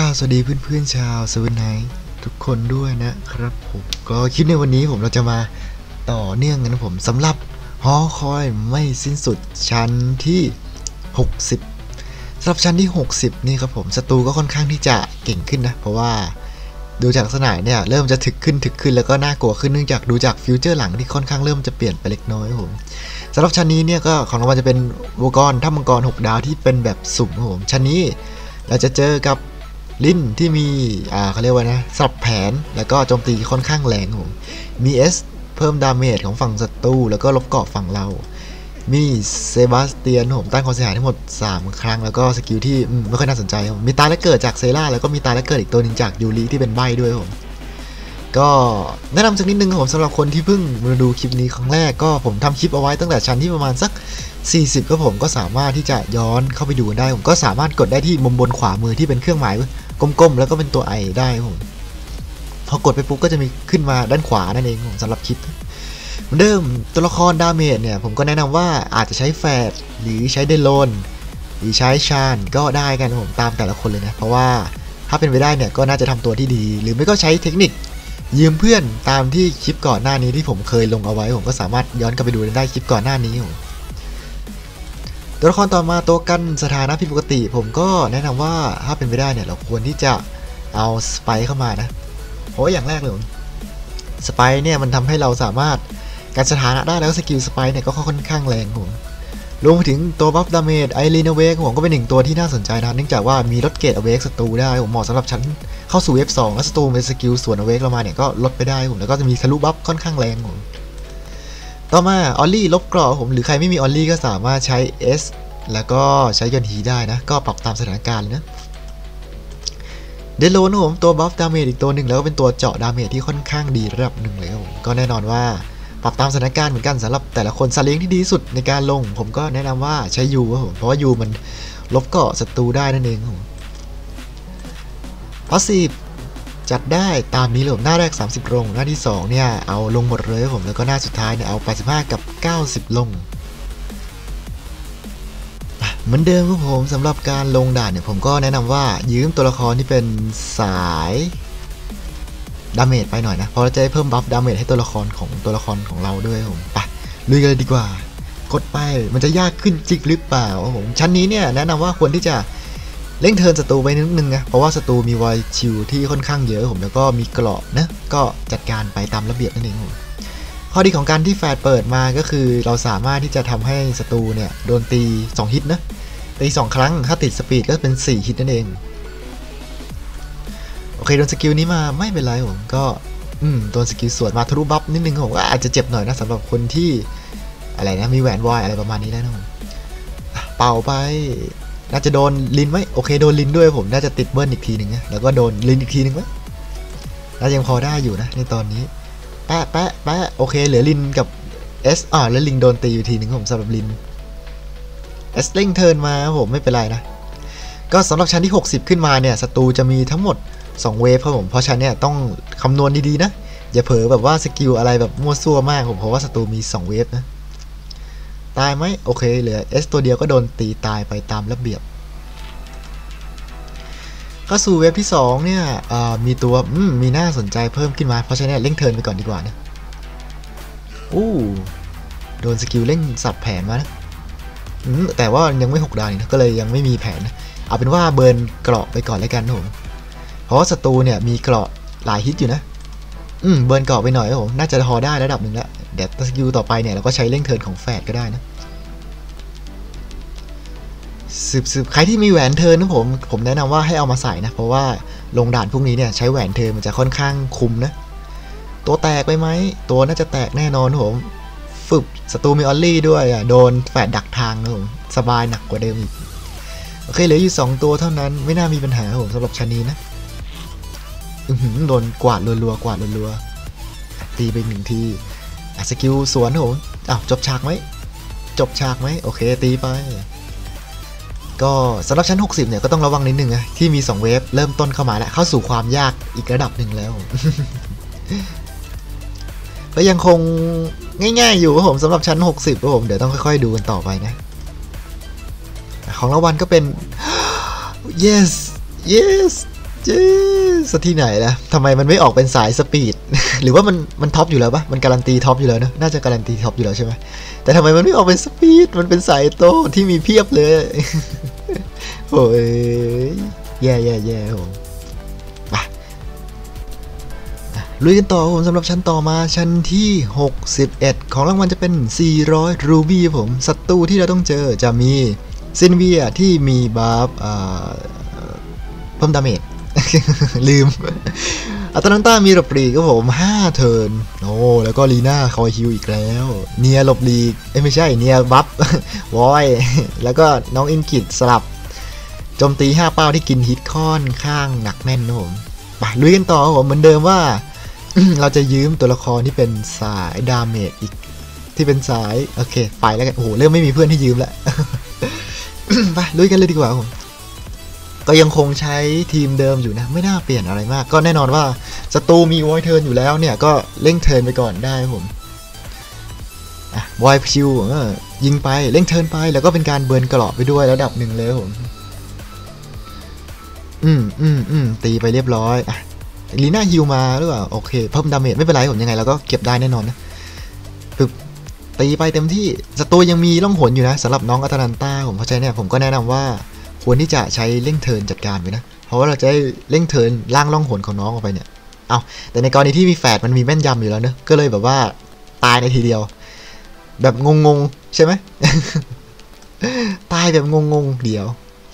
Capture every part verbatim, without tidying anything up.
สวัสดีเพื่อนๆชาวเซเว่นไนท์ทุกคนด้วยนะครับผมก็คลิปในวันนี้ผมเราจะมาต่อเนื่องกันนะผมสำหรับหอคอยไม่สิ้นสุดชั้นที่หกสิบสำหรับชั้นที่หกสิบนี่ครับผมศัตรูก็ค่อนข้างที่จะเก่งขึ้นนะเพราะว่าดูจากลักษณะเนี่ยเริ่มจะถึกขึ้นถึกขึ้นแล้วก็น่ากลัวขึ้นเนื่องจากดูจากฟิวเจอร์หลังที่ค่อนข้างเริ่มจะเปลี่ยนไปเล็กน้อยครับผมสำหรับชั้นนี้เนี่ยก็ของเราจะเป็นอุปกรณ์ถ้ำมังกรหกดาวที่เป็นแบบสุ่มครับผมชั้นนี้เราจะเจอกับลิ้นที่มีอ่าเขาเรียกว่านะสับแผนแล้วก็โจมตีค่อนข้างแรงผมมี S เพิ่มดาเมจของฝั่งศัตรูแล้วก็ลบเกราะฝั่งเรามีเซบาสเตียนผมต้านความเสียหายทั้งหมดสามครั้งแล้วก็สกิลที่ไม่ค่อยน่าสนใจผมมีตายและเกิดจากเซราแล้วก็มีตายและเกิดอีกตัวหนึ่งจากยูริที่เป็นใบ้ด้วยผมก็แนะนำสักนิดนึงผมสำหรับคนที่เพิ่งมาดูคลิปนี้ครั้งแรกก็ผมทำคลิปเอาไว้ตั้งแต่ชั้นที่ประมาณสักสี่สิบก็ผมก็สามารถที่จะย้อนเข้าไปดูได้ผมก็สามารถกดได้ที่มุมบนขวามือที่เป็นเครื่องหมายกลมๆแล้วก็เป็นตัวไอได้ผมพอกดไปปุ๊บก็จะมีขึ้นมาด้านขวานั่นเองผมสำหรับคลิปเหมือนเดิมตัวละครดาเมจเนี่ยผมก็แนะนำว่าอาจจะใช้แฟดหรือใช้เดโลนหรือใช้ชานก็ได้กันผมตามแต่ละคนเลยนะเพราะว่าถ้าเป็นไปได้เนี่ยก็น่าจะทำตัวที่ดีหรือไม่ก็ใช้เทคนิคยืมเพื่อนตามที่คลิปก่อนหน้านี้ที่ผมเคยลงเอาไว้ผมก็สามารถย้อนกลับไปดูได้คลิปก่อนหน้านี้ผมตัวละครต่อมาตัวกันสถานะผิดปกติผมก็แนะนำว่าถ้าเป็นไปได้เนี่ยเราควรที่จะเอาสไปเข้ามานะเพราะอย่างแรกเลยสไปเนี่ยมันทำให้เราสามารถการสถานะได้แล้วสกิลสไปเนี่ยก็ค่อนข้างแรงผมรวมไปถึงตัวบัฟดาเมจไอรีนเวกผมก็เป็นหนึ่งตัวที่น่าสนใจนะเนื่องจากว่ามีลดเกรดอเวกศัตรูได้ผมเหมาะสำหรับชั้นเข้าสู่ เอฟ สอง แล้วศัตรูเป็นสกิลส่วนอเวกเรามาเนี่ยก็ลดไปได้ผมแล้วก็จะมีทะลุบัฟค่อนข้างแรงผมต่อมาออลลี่ลบเกราะผมหรือใครไม่มีออลลี่ก็สามารถใช้ S แล้วก็ใช้ยนหีได้นะก็ปรับตามสถานการณ์นะเดโลนผมตัวบัฟดาเมจอีกตัวหนึ่งแล้วก็เป็นตัวเจาะดาเมจที่ค่อนข้างดีระดับหนึ่งเลยผมก็แน่นอนว่าปรับตามสถานการณ์เหมือนกันสำหรับแต่ละคนซาเล้งที่ดีสุดในการลงผมก็แนะนำว่าใช้ยูครับผมเพราะว่ายูมันลบเกราะศัตรูได้นั่นเองผมพาสซีฟจัดได้ตามนี้เลยผมหน้าแรกสามสิบลงหน้าที่สองเนี่ยเอาลงหมดเลยผมแล้วก็หน้าสุดท้ายเนี่ยเอาแปดสิบห้ากับเก้าสิบลงเหมือนเดิมครับผมสำหรับการลงด่านเนี่ยผมก็แนะนำว่ายืมตัวละครที่เป็นสายดาเมจไปหน่อยนะเพราะจะได้เพิ่มบัฟดาเมจให้ตัวละครของตัวละครของเราด้วยผมไปลุยกันเลยดีกว่ากดไปมันจะยากขึ้นจริงหรือเปล่าผมชั้นนี้เนี่ยแนะนำว่าควรที่จะเร่งเทิร์นศัตรูไปนิดนึงนะเพราะว่าศัตรูมีไวชิลที่ค่อนข้างเยอะผมแล้วก็มีเกราะนะก็จัดการไปตามระเบียบนั่นเองผมข้อดีของการที่แฟดเปิดมาก็คือเราสามารถที่จะทำให้ศัตรูเนี่ยโดนตีสองฮิตนะตีสองครั้งถ้าติดสปีดก็เป็นสี่ฮิตนั่นเองโอเคโดนสกิลนี้มาไม่เป็นไรผมก็อืมโดนสกิลสวนมาทะลุบัฟนิดนึงผมก็อาจจะเจ็บหน่อยนะสำหรับคนที่อะไรนะมีแหวนวายอะไรประมาณนี้แล้วนะผมเป่าไปน่าจะโดนลินไหมโอเคโดนลินด้วยผมน่าจะติดเบิ้ลอีกทีหนึ่งนะแล้วก็โดนลินอีกทีหนึ่งไหมน่ายังพอได้อยู่นะในตอนนี้แปะแปะแปะโอเคเหลือลินกับ S อ่าแล้วลิงโดนตีอยู่ทีหนึ่งผมสำหรับลิน S เร่งเทิร์นมาผมไม่เป็นไรนะก็สำหรับชั้นที่หกสิบขึ้นมาเนี่ยศัตรูจะมีทั้งหมดสองเวฟครับผมเพราะชั้นเนี่ยต้องคำนวณดีๆนะอย่าเผลอแบบว่าสกิลอะไรแบบมั่วซั่วมากผมเพราะว่าศัตรูมีสองเวฟนะตายไหมโอเคเหลือ S ตัวเดียวก็โดนตีตายไปตามระเบียบก็สู่เวฟที่สองเนี่ยมีตัวมีน่าสนใจเพิ่มขึ้นมาเพราะฉะนั้นเร่งเทิร์นไปก่อนดีกว่านะอู้โดนสกิลเร่งสับแผนมานะแต่ว่ายังไม่หกดาวนะก็เลยยังไม่มีแผนเอาเป็นว่าเบิร์นเกราะไปก่อนแล้วกันนะผมเพราะว่าศัตรูเนี่ยมีเกราะหลายฮิตอยู่นะอืมเบิร์นเกราะไปหน่อยผมน่าจะพอได้ระดับหนึ่งแล้วเดี๋ยวสกิลต่อไปเนี่ยเราก็ใช้เร่งเทิร์นของแฟดก็ได้นะสืบสืบใครที่มีแหวนเทิร์นนะผมผมแนะนำว่าให้เอามาใส่นะเพราะว่าลงด่านพวกนี้เนี่ยใช้แหวนเทิร์นมันจะค่อนข้างคุ้มนะตัวแตกไปไหมตัวน่าจะแตกแน่นอนผมฝึกศัตรูมีออลลี่ด้วยอ่ะโดนแฟดดักทางนะผมสบายหนักกว่าเดิมอีกโอเคเหลืออยู่สองตัวเท่านั้นไม่น่ามีปัญหาผมสำหรับชั้นนี้นะโดนกวาดรัวๆกวาดรัวๆตีไปหนึ่งทีสกิลสวนผมอ้าวจบฉากไหมจบฉากไหมโอเคตีไปก็สำหรับชั้นหกสิบเนี่ยก็ต้องระวังนิดนึงนะที่มีสองเวฟเริ่มต้นเข้ามาแล้วเข้าสู่ความยากอีกระดับหนึ่งแล้ว ก็ยังคงง่ายๆอยู่ครับผมสำหรับชั้นหกสิบครับผมเดี๋ยวต้องค่อยๆดูกันต่อไปนะของรางวัลก็เป็น yes yes เจ๊สที่ไหนนะทำไมมันไม่ออกเป็นสายสปีด หรือว่ามันมันท็อปอยู่แล้วปะมันการันตีท็อปอยู่แล้วเนอะน่าจะการันตีท็อปอยู่แล้วใช่ไหมแต่ทำไมมันไม่ออกเป็นสปีดมันเป็นสายโตที่มีเพียบเลย โอ้ยแย่แย่แย่ผมไปลุยกันต่อผมสำหรับชั้นต่อมาชั้นที่หกสิบเอ็ดของรางวัลจะเป็นสี่ร้อยรูบี้ผมศัตรูที่เราต้องเจอจะมีซินเวียที่มีบัฟเพิ่มดาเมจ ลืมอัตแลนต้ามีหลบหลีกครับผมห้าเทิร์นโอ้แล้วก็ลีน่าคอยฮิวอีกแล้วเนียหลบหลีกเอ้ไม่ใช่เนียบัฟ วอยแล้วก็น้องอินกิดสลับโจมตีห้าเป้าที่กินฮิตค่อนข้างหนักแน่นนะผมไปลุยกันต่อครับผมเหมือนเดิมว่า เราจะยืมตัวละครที่เป็นสายดาเมจอีกที่เป็นสายโอเคไปแล้วกันโอ้โหเริ่มไม่มีเพื่อนที่ยืมแล้ว ไปลุยกันเลยดีกว่าผมก็ยังคงใช้ทีมเดิมอยู่นะไม่น่าเปลี่ยนอะไรมากก็แน่นอนว่าศัตรูมีวอยเทิร์นอยู่แล้วเนี่ยก็เร่งเทิร์นไปก่อนได้ผมอ่ะวอยชิวยิงไปเร่งเทิร์นไปแล้วก็เป็นการเบิร์นกรอบไปด้วยระดับหนึ่งเลยผมอืมอืมอืมตีไปเรียบร้อยอ่ะลีน่าฮิวมาหรือเปล่าโอเคเพิ่มดาเมจไม่เป็นไรผมยังไงเราก็เก็บได้แน่นอนนะปึ๊บตีไปเต็มที่ศัตรูยังมีล่องหนอยู่นะสำหรับน้องอัตแลนต้าผมเพราะฉะนั้นเนี่ยผมก็แนะนำว่าควรที่จะใช้เร่งเทิร์นจัดการไปนะเพราะว่าเราจะเร่งเทิร์นล่างล่องหนของน้องออกไปเนี่ยเอาแต่ในกรณีที่มีแฝดมันมีแม่นยำอยู่แล้วเนอะก็เลยแบบว่าตายในทีเดียวแบบงงๆใช่ไหม ตายแบบงงๆเดียว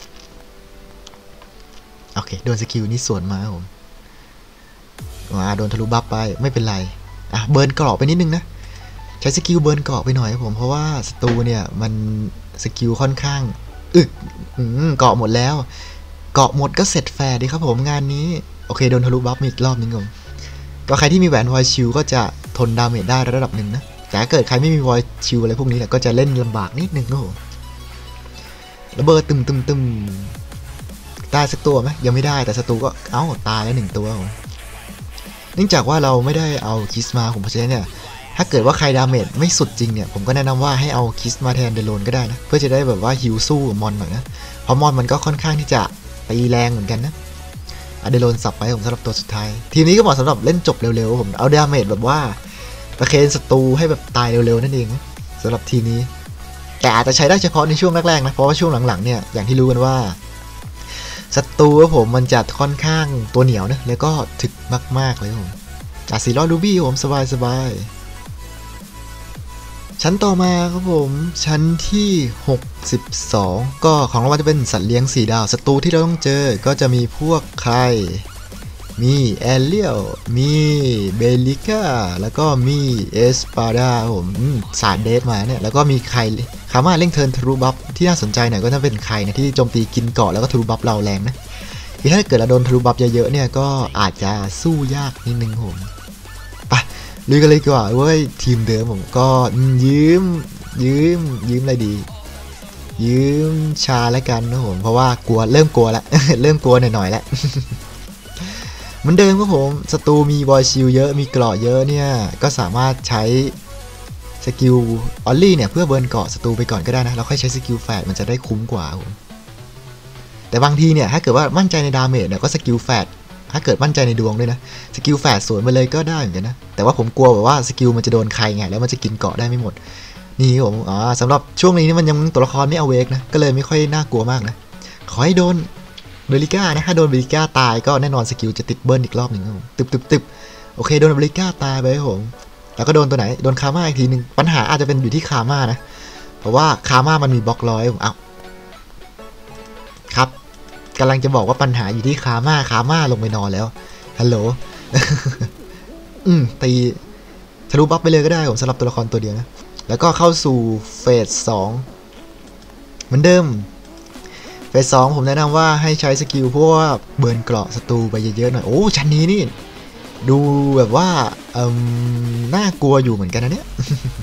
โอเคโดนสกิลนี้สวนมาผมมาโดนทะลุบัฟไปไม่เป็นไรอ่ะเบิร์นเกราะไปนิดนึงนะใช้สกิลเบิร์นเกราะไปหน่อยครับผมเพราะว่าศัตรูเนี่ยมันสกิลค่อนข้างอึกเกาะหมดแล้วเกาะหมดก็เสร็จแฟร์ดีครับผมงานนี้โอเคโดนทะลุบัฟอีกรอบนึงผมก็ใครที่มีแหวนวอยชิลก็จะทนดาเมจได้ระดับหนึ่งนะแต่ถ้าเกิดใครไม่มีวอยชิลอะไรพวกนี้เนี่ยก็จะเล่นลำบากนิดนึงครับผมระเบิดตึมตึมตึมได้สักตัวไหมยังไม่ได้แต่ศัตรูก็เอ้าตายแล้วหนึ่งตัวผมเนื่องจากว่าเราไม่ได้เอาคิสมาผมเพราะฉะนั้นเนี่ยถ้าเกิดว่าใครดาเมจไม่สุดจริงเนี่ยผมก็แนะนำว่าให้เอาคิสมาแทนเดโลนก็ได้นะเพื่อจะได้แบบว่าฮิวสู้มอนหน่อยนะเพราะมอนมันก็ค่อนข้างที่จะตีแรงเหมือนกันนะอะเดโลนสับไปผมสำหรับตัวสุดท้ายทีมนี้ก็เหมาะสำหรับเล่นจบเร็วๆผมเอาดาเมจแบบว่าประเคนศัตรูให้แบบตายเร็วๆนั่นเองสำหรับทีมนี้แต่อาจจะใช้ได้เฉพาะในช่วงแรกๆนะเพราะว่าช่วงหลังๆเนี่ยอย่างที่รู้กันว่าศัตรูครับผมมันจะค่อนข้างตัวเหนียวนะแล้วก็ถึกมากๆเลยผมจากสี่ร้อยรูบี้ผมสบายๆชั้นต่อมาครับผมชั้นที่หกสิบสองก็ของรางวัลจะเป็นสัตว์เลี้ยงสี่ดาวศัตรูที่เราต้องเจอก็จะมีพวกใครมีแอเรียลมีเบลิก้าแล้วก็มีเอสปาดาผมสายเดสมาเนี่ยแล้วก็มีใครคามาเร่งเทิร์นทรูบัฟที่น่าสนใจหน่อยก็จะเป็นใครนะที่โจมตีกินเกาะแล้วก็ทรูบัฟเราแรงนะที่ถ้าเกิดเราโดนทรูบัฟเยอะๆเนี่ยก็อาจจะสู้ยากนิดนึงผมไปลุยกันเลยดีกว่าเว้ยทีมเดิมผมก็ยืมยืมยืมอะไรดียืมชาแล้วกันนะผมเพราะว่ากลัวเริ่มกลัวแล้ว เริ่มกลัวหน่อยๆแล้ว เหมือนเดิมครับผมศัตรูมีบอยชิลเยอะมีเกราะเยอะเนี่ยก็สามารถใช้สกิลออลลี่เนี่ยเพื่อเบิร์นเกาะศัตรูไปก่อนก็ได้นะแล้วค่อยใช้สกิลแฟดมันจะได้คุ้มกว่าผมแต่บางทีเนี่ยถ้าเกิดว่ามั่นใจในดาเมจเนี่ยก็สกิลแฟดถ้าเกิดมั่นใจในดวงด้วยนะสกิลแฟดสวนไปเลยก็ได้เหมือนกันนะแต่ว่าผมกลัวแบบว่าสกิลมันจะโดนใครไงแล้วมันจะกินเกาะได้ไม่หมดนี่ผมอ๋อสำหรับช่วงนี้นี่มันยังตัวละครไม่เอาเวกนะก็เลยไม่ค่อยน่ากลัวมากนะขอให้โดนเบลิก้านะถ้าโดนเบลิก้าตายก็แน่นอนสกิลจะติดเบิร์นอีกรอบหนึ่งครับผมตึบตึบตึบโอเคโดนเบลิก้าตายไปครับผมแล้วก็โดนตัวไหนโดนคาม่าอีกทีหนึ่งปัญหาอาจจะเป็นอยู่ที่คาม่านะเพราะว่าคาม่ามันมีบล็อกร้อยผมเอาครับกำลังจะบอกว่าปัญหาอยู่ที่คาม่าคาม่าลงไปนอนแล้วฮัลโหล อืมตีทะลุบัฟไปเลยก็ได้ผมสำหรับตัวละครตัวเดียวนะแล้วก็เข้าสู่เฟสสองเหมือนเดิมเฟสสองผมแนะนำว่าให้ใช้สกิลพวกเบิร์นเกราะศัตรูไปเยอะๆหน่อยโอ้ชั้นนี้นี่ดูแบบว่าเอ่อน่ากลัวอยู่เหมือนกันนะเนี่ย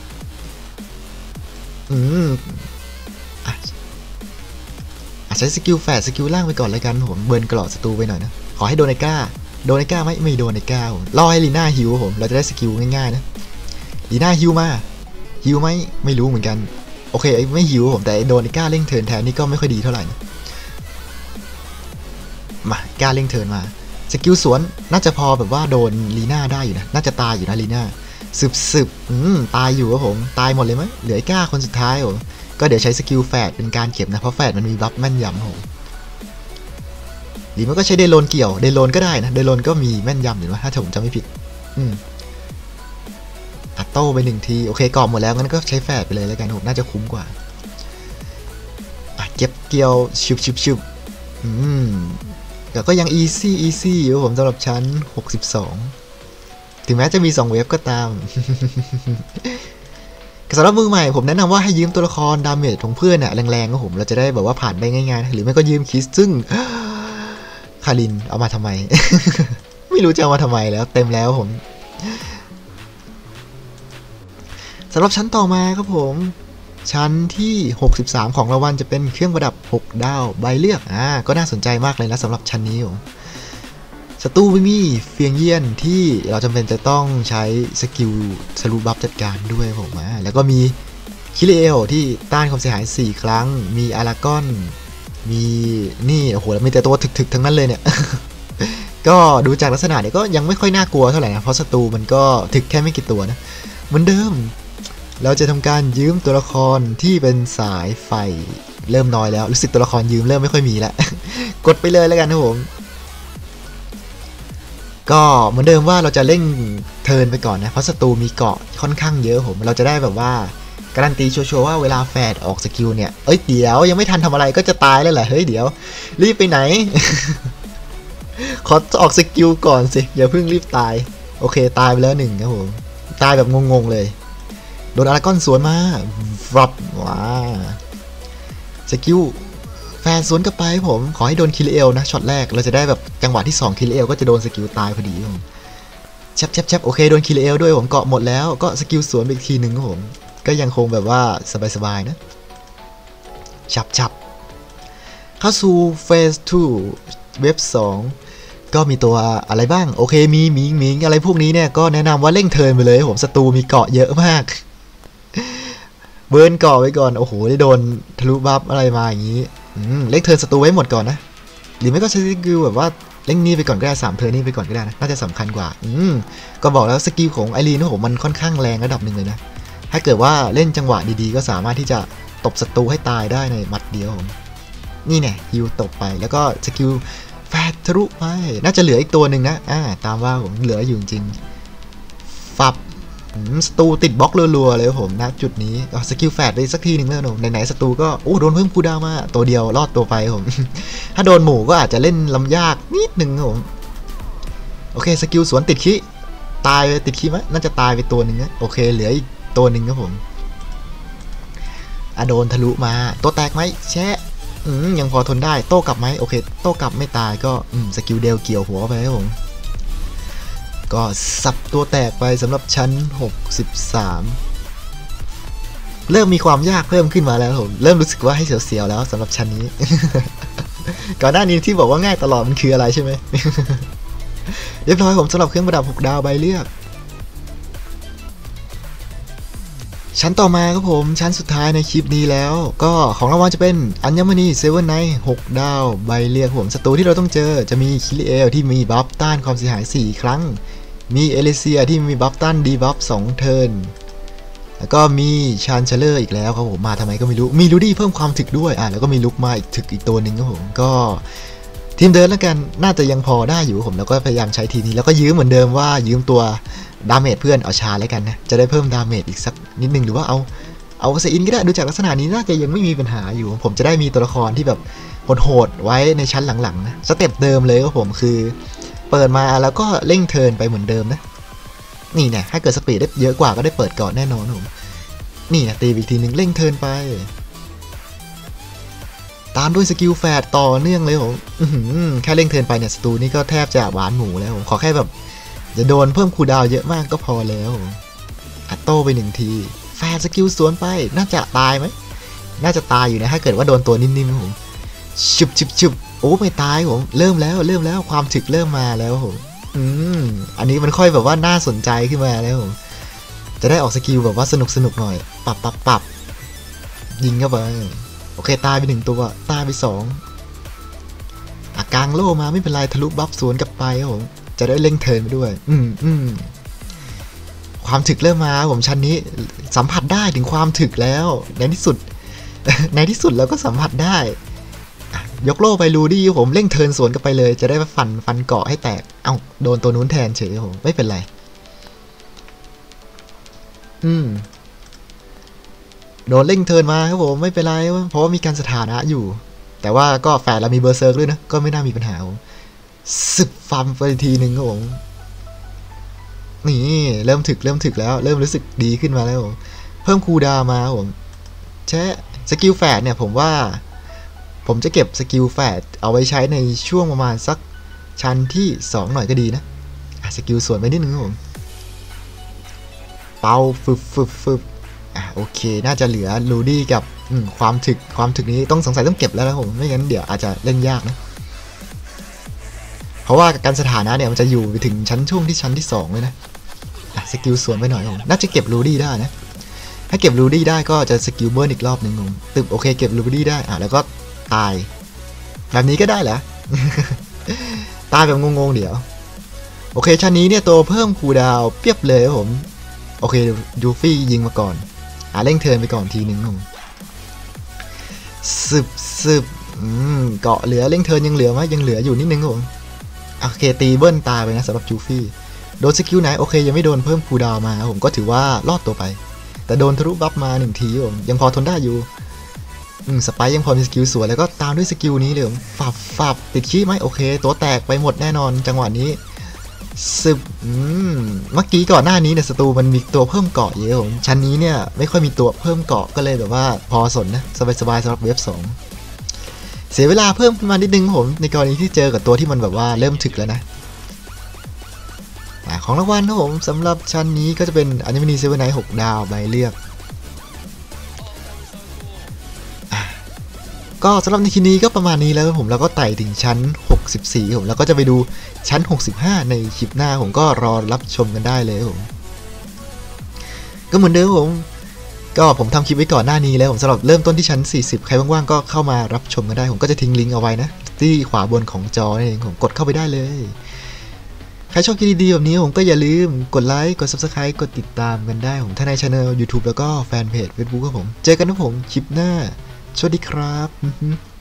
อืมอ่ะใช้สกิลแฟดสกิลล่างไปก่อนเลยกันผมเบิร์นเกราะศัตรูไปหน่อยนะขอให้โดนไอก้าโดนไอก้าไหมไม่โดนไอก้ารอให้ลีน่าฮิวผมเราจะได้สกิลง่ายๆนะลีน่าฮิวมาฮิวไหมไม่รู้เหมือนกันโอเคไม่ฮิวผมแต่โดนไอก้าเร่งเทิร์นแทนนี่ก็ไม่ค่อยดีเท่าไหร่นะมากล้าเร่งเทิร์นมาสกิลสวนน่าจะพอแบบว่าโดนลีน่าได้อยู่นะน่าจะตายอยู่นะลีน่าสืบสืบอืมตายอยู่ครับผมตายหมดเลยไหมเหลือไอ้ก้าคนสุดท้ายผมก็เดี๋ยวใช้สกิลแฝดเป็นการเก็บนะเพราะแฝดมันมีบัฟแม่นยำผมหรือมันก็ใช้เดโลนเกี่ยวเดโลนก็ได้นะเดโลนก็มีแม่นยำอยู่ว่าถ้าผมจำไม่ผิดอืมอัดโต้ไปหนึ่งทีโอเคกรอบหมดแล้วงั้นก็ใช้แฝดไปเลยแล้วกันผมน่าจะคุ้มกว่าเก็บเกี่ยวชุบชุบชุบอืมแต่ก็ยังอีซี่อีซี่อยู่ผมสำหรับชั้นหกสิบสองถึงแม้จะมีสองเวฟก็ตามสำหรับมือใหม่ผมแนะนำว่าให้ยืมตัวละครดาเมจของเพื่อนเนี่ยแรงๆก็ผมเราจะได้แบบว่าผ่านไปง่ายๆหรือไม่ก็ยืมคิสซึ่งคารินเอามาทำไม ไม่รู้จะเอามาทำไมแล้วเต็มแล้วผมสำหรับชั้นต่อมาครับผมชั้นที่หกสิบสามของรางวัลจะเป็นเครื่องประดับหกดาวใบเลือกอ่าก็น่าสนใจมากเลยนะสำหรับชั้นนี้ผมศัตรูไม่มีเฟียงเยี่ยนที่เราจำเป็นจะต้องใช้สกิลสรุปบัฟจัดการด้วยผมอ่าแล้วก็มีคิเลเอลที่ต้านความเสียหายสี่ครั้งมีอารากอนมีนี่โอ้โหแล้วมีแต่ตัวถึกๆทั้งนั้นเลยเนี่ย ก็ดูจากลักษณะเนี่ยก็ยังไม่ค่อยน่ากลัวเท่าไหร่นะเพราะศัตรูมันก็ถึกแค่ไม่กี่ตัวนะเหมือนเดิมเราจะทำการยืมตัวละครที่เป็นสายไฟเริ่มน้อยแล้วรู้สึกตัวละครยืมเริ่มไม่ค่อยมีแล้ว กดไปเลยแล้วกันนะผมก็เหมือนเดิมว่าเราจะเร่งเทิร์นไปก่อนนะเพราะศัตรูมีเกาะค่อนข้างเยอะผมเราจะได้แบบว่าการันตีชัวร์ๆว่าเวลาแฟดออกสกิลเนี่ยเอ้ยเดี๋ยวยังไม่ทันทำอะไรก็จะตายแล้วแหละเฮ้ยเดี๋ยวรีบไปไหน ขอออกสกิลก่อนสิอย่าเพิ่งรีบตายโอเคตายไปแล้วหนึ่งครับผมตายแบบงงๆเลยโดนอารากอนสวนมาฟับว้าสกิลแฟนสวนกลับไปผมขอให้โดนคิลเอลนะช็อตแรกเราจะได้แบบจังหวะที่สองคิลเอลก็จะโดนสกิลตายพอดีผมแชบแชบแชบโอเคโดนคิลเอลด้วยผมเกาะหมดแล้วก็สกิลสวนไปอีกทีหนึ่งครับผมก็ยังคงแบบว่าสบายๆนะฉับฉับเข้าสู่เฟสสองเว็บสองก็มีตัวอะไรบ้างโอเคมีมิงมิงอะไรพวกนี้เนี่ยก็แนะนำว่าเร่งเทิร์นไปเลยผมศัตรูมีเกาะเยอะมากเบิร์นเกาะไว้ก่อนโอ้โหได้โดนทะลุบัฟอะไรมาอย่างนี้เร่งเทิร์นศัตรูไว้หมดก่อนนะหรือไม่ก็ใช้สกิลแบบว่าเร่งนี่ไปก่อนก็ได้สามเทิร์นนี่ไปก่อนก็ได้นะน่าจะสำคัญกว่าอืมก็บอกแล้วสกิลของไอรีนผมมันค่อนข้างแรงระดับหนึ่งเลยนะถ้าเกิดว่าเล่นจังหวะดีๆก็สามารถที่จะตบศัตรูให้ตายได้ในหมัดเดียวผมนี่แน่ฮิวตบไปแล้วก็สกิลแฟดทะลุไปน่าจะเหลืออีกตัวหนึ่งนะอ่าตามว่าผมเหลืออยู่จริงฟับสตูติดบล็อกรัวๆเลยผมนะจุดนี้สกิลแฟดไปสักทีหนึ่งแล้วผมไหนๆสตูก็โอ้โดนเพิ่มคูลดาวน์มาตัวเดียวรอดตัวไปผม ถ้าโดนหมู่ก็อาจจะเล่นลำยากนิดนึงผมโอเคสกิลสวนติดขี้ตายไปติดขี้ไหมน่าจะตายไปตัวหนึ่งนะโอเคเหลืออีกตัวหนึ่งครับผมอะโดนทะลุมาตัวแตกไหมแช่อืมยังพอทนได้โต้กลับไหมโอเคโต้กลับไม่ตายก็อืมสกิลเดลเกี่ยวหัวไปครับผมก็สับตัวแตกไปสำหรับชั้นหกสิบสามเริ่มมีความยากเพิ่มขึ้นมาแล้วผมเริ่มรู้สึกว่าให้เสียวๆแล้วสำหรับชั้นนี้ ก่อนหน้านี้ที่บอกว่าง่ายตลอดมันคืออะไรใช่ไหม เรียบร้อยผมสำหรับเครื่องประดับหกดาวใบเลือกชั้นต่อมาครับผมชั้นสุดท้ายในคลิปนี้แล้วก็ของรางวัลจะเป็นอัญมณีเซเว่นไนท์หกดาวใบเรียกผมศัตรูที่เราต้องเจอจะมีคิริเอลที่มีบัฟต้านความเสียหายสี่ครั้งมีเอลิเซียที่มีบัฟต้านดีบัฟสองเทิร์นแล้วก็มีชานเชลเลอร์อีกแล้วครับผมมาทำไมก็ไม่รู้มีลูดี้เพิ่มความถึกด้วยอ่ะแล้วก็มีลุกมาอีกถึกอีกตัวหนึ่งครับผมก็ทีมเดินแล้วกันน่าจะยังพอได้อยู่ผมแล้วก็พยายามใช้ทีนี้แล้วก็ยืมเหมือนเดิมว่ายืมตัวดาเมจเพื่อนเอาชาแล้วกันนะจะได้เพิ่มดาเมจอีกสักนิดนึงหรือว่าเอาเอาเซอินก็ได้ดูจากลักษณะนี้น่าจะยังไม่มีปัญหาอยู่ผมจะได้มีตัวละครที่แบบโหดๆไว้ในชั้นหลังๆนะสเต็ปเดิมเลยครับผมคือเปิดมาแล้วก็เร่งเทิร์นไปเหมือนเดิมนะนี่เนี่ยถ้าเกิดสปีดได้เยอะกว่าก็ได้เปิดก่อนแน่นอนผมนี่นะตีอีกทีนึงเร่งเทิร์นไปตามด้วยสกิลแฟดต่อเนื่องเลยผมแค่เร่งเทิร์นไปเนี่ยสตูนี่ก็แทบจะหวานหมูแล้วผมขอแค่แบบจะโดนเพิ่มคูลดาวน์เยอะมากก็พอแล้วอัตโต้ไปหนึ่งทีแฟร์สกิลสวนไปน่าจะตายไหมน่าจะตายอยู่นะถ้าเกิดว่าโดนตัวนิ่มๆผมชุบชุบชุบโอ้ไม่ตายผมเริ่มแล้วเริ่มแล้วความถึกเริ่มมาแล้วผมอืมอันนี้มันค่อยแบบว่าน่าสนใจขึ้นมาแล้วผมจะได้ออกสกิลแบบว่าสนุกสนุกหน่อยปับปับปับยิงเข้าไปโอเคตายไปหนึ่งตัวตายไปสองอากกลางโล่มาไม่เป็นไรทะลุบัฟสวนกลับไปครับผมจะได้เร่งเทิร์นไปด้วยอืมอืมความถึกเริ่มมาผมชั้นนี้สัมผัสได้ถึงความถึกแล้วในที่สุด ในที่สุดเราก็สัมผัสได้ยกโล่ไปรูดี้ผมเร่งเทิร์นสวนกลับไปเลยจะได้ฟันฟันเกาะให้แตกเอ้าโดนตัวนู้นแทนเฉยผมไม่เป็นไรอืมโดนเร่งเทิร์นมาครับผมไม่เป็นไรเพราะว่ามีการสถานะอยู่แต่ว่าก็แฝดเรามีเบอร์เซิร์กด้วยนะก็ไม่น่ามีปัญหาผมสึบฟัมไปทีหนึ่งครับผมนี่เริ่มถึกเริ่มถึกแล้วเริ่มรู้สึกดีขึ้นมาแล้วผมเพิ่มคูลดาวน์มาผมแช่สกิลแฝดเนี่ยผมว่าผมจะเก็บสกิลแฝดเอาไว้ใช้ในช่วงประมาณสักชั้นที่สองหน่อยก็ดีนะสกิลส่วนไปนิดนึงครับผมเป่าฟึบฟึบฟึบอ่ะโอเคน่าจะเหลือลูดี้กับความถึกความถึกนี้ต้องสงสัยต้องเก็บแล้วนะผมไม่งั้นเดี๋ยวอาจจะเล่นยากนะเพราะว่าการสถานะเนี่ยมันจะอยู่ไปถึงชั้นช่วงที่ชั้นที่สองเลยนะสกิลส่วนไปหน่อยผมน่าจะเก็บลูดี้ได้นะถ้าเก็บลูดี้ได้ก็จะสกิลเบิร์นอีกรอบหนึ่งผมตึบโอเคเก็บลูดี้ได้อ่ะแล้วก็ตายแบบนี้ก็ได้เหรอ ตายแบบงงๆเดี๋ยวโอเคชั้นนี้เนี่ยตัวเพิ่มคูลดาวน์เปียบเลยผมโอเคยูฟี่ยิงมาก่อนอ่ะเร่งเทิร์นไปก่อนทีหนึ่งผมซึบซึบอืมเกาะเหลือเร่งเทิร์นยังเหลือไหมยังเหลืออยู่นิดนึงผมโอเคตีเบิ้ลตายไปนะสำหรับยูฟี่โดนสกิลไหนโอเคยังไม่โดนเพิ่มคูลดาวน์มาผมก็ถือว่ารอดตัวไปแต่โดนทะลุบัฟมาหนึ่งทีผมยังพอทนได้อยู่อืมสไปยังพอมีสกิลสวยแล้วก็ตามด้วยสกิลนี้เลยผมฝับฝับติดขี้ไหมโอเคตัวแตกไปหมดแน่นอนจังหวะนี้ซึบอืมเมื่อกี้ก่อนหน้านี้เนี่ยศัตรูมันมีตัวเพิ่มเกาะเยอะผมชั้นนี้เนี่ยไม่ค่อยมีตัวเพิ่มเกาะก็เลยแบบว่าพอสนนะสบายๆสำหรับเว็บสองเสียเวลาเพิ่มขึ้นมานิดนึงผมในกรณีที่เจอกับตัวที่มันแบบว่าเริ่มถึกแล้วนะของรางวัลนะผมสำหรับชั้นนี้ก็จะเป็นอัญมณีเซเว่นไนท์หกดาวใบเลือกก็สำหรับในคลิปนี้ก็ประมาณนี้แล้วผมแล้วก็ไต่ถึงชั้นหกสิบสี่ผมแล้วก็จะไปดูชั้นหกสิบห้าในคลิปหน้าผมก็รอรับชมกันได้เลยผมก็เหมือนเดิมผมก็ผมทำคลิปไว้ก่อนหน้านี้แล้วผมสำหรับเริ่มต้นที่ชั้นสี่สิบใครว่างๆก็เข้ามารับชมกันได้ผมก็จะทิ้งลิงก์เอาไว้นะที่ขวาบนของจอนี่เองผมกดเข้าไปได้เลยใครชอบคลิปดีๆแบบนี้ผมก็อย่าลืมกดไลค์กด ซับสไครบ์ กดติดตามกันได้ผมทั้งในช่อง ยูทูบ แล้วก็แฟนเพจ เฟซบุ๊ก ครับผมเจอกันนะผมคลิปหน้าสวัสดีครับ